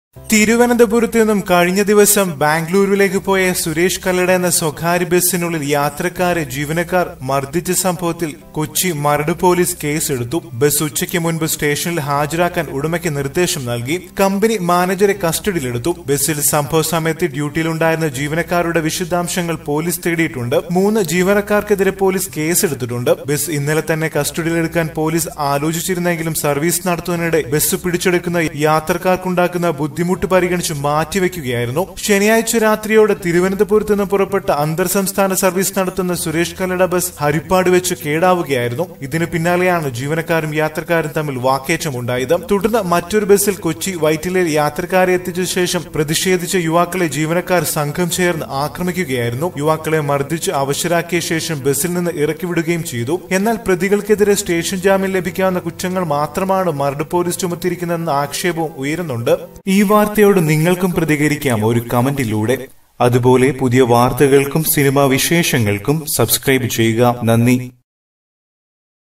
തിരുവനന്തപുരത്ത് നിന്നും കഴിഞ്ഞ ദിവസം ബാംഗ്ലൂരിലേക്ക് പോയ സുരേഷ് കല്ലട എന്ന സ്വകാര്യ ബസിനുള്ളിൽ യാത്രക്കാരെ ജീവനക്കാർ മർദ്ദിച്ച സംഭവത്തിൽ കൊച്ചി മരട് പോലീസ് കേസെടുത്തു. ബസ് ഉച്ചയ്ക്ക് മുൻപ് സ്റ്റേഷനിൽ ഹാജരാക്കാൻ ഉടമയ്ക്ക് നിർദ്ദേശം നൽകി. കമ്പനി മാനേജരെ കസ്റ്റഡിയിലെടുത്തു. ബസിൽ സംഭവ സമയത്ത് ഡ്യൂട്ടിയിലുണ്ടായിരുന്ന ജീവനക്കാരുടെ വിശദാംശങ്ങൾ പോലീസ് തേടിയിട്ടുണ്ട്. 3 ജീവനക്കാർക്കെതിരെ പോലീസ് കേസെടുത്തിട്ടുണ്ട്. ബസ് ഇന്നലെ തന്നെ കസ്റ്റഡിയിലെടുക്കാൻ പോലീസ് ആലോചിച്ചിരുന്നെങ്കിലും സർവീസ് നടത്തുന്നതിനിടെ ബസ് പിടിച്ചെടുക്കുന്ന യാത്രക്കാർക്കുണ്ടാക്കുന്ന ബുദ്ധിമുട്ട് പരിഗണിച്ച് മാറ്റിവെക്കുകയായിരുന്നു. ശനിയാഴ്ച രാത്രിയോടെ തിരുവനന്തപുരത്ത് നിന്ന് പുറപ്പെട്ട അന്തർ സംസ്ഥാന സർവീസ് നടത്തുന്ന സുരേഷ് കല്ലട ബസ് ഹരിപ്പാട് വെച്ച് കേടാവുകയായിരുന്നു. ഇതിന് പിന്നാലെയാണ് ജീവനക്കാരും യാത്രക്കാരും തമ്മിൽ വാക്കേറ്റമുണ്ടായത്. തുടർന്ന് മറ്റൊരു ബസ്സിൽ കൊച്ചി വൈറ്റിലയിൽ യാത്രക്കാരെ എത്തിച്ച ശേഷം പ്രതിഷേധിച്ച യുവാക്കളെ ജീവനക്കാർ സംഘം ചേർന്ന് ആക്രമിക്കുകയായിരുന്നു. യുവാക്കളെ മർദ്ദിച്ച് അവശരാക്കിയ ശേഷം ബസ്സിൽ നിന്ന് ഇറക്കിവിടുകയും ചെയ്തു. എന്നാൽ പ്രതികൾക്കെതിരെ സ്റ്റേഷൻ ജാമ്യം ലഭിക്കാവുന്ന കുറ്റങ്ങൾ മാത്രമാണ് മരട് പോലീസ് ചുമത്തിയിരിക്കുന്നതെന്ന ആക്ഷേപവും ഉയരുന്നുണ്ട്. ഈ വാർത്തയോട് നിങ്ങൾക്കും പ്രതികരിക്കാം ഒരു കമന്റിലൂടെ. അതുപോലെ പുതിയ വാർത്തകൾക്കും സിനിമാ വിശേഷങ്ങൾക്കും സബ്സ്ക്രൈബ് ചെയ്യുക. നന്ദി.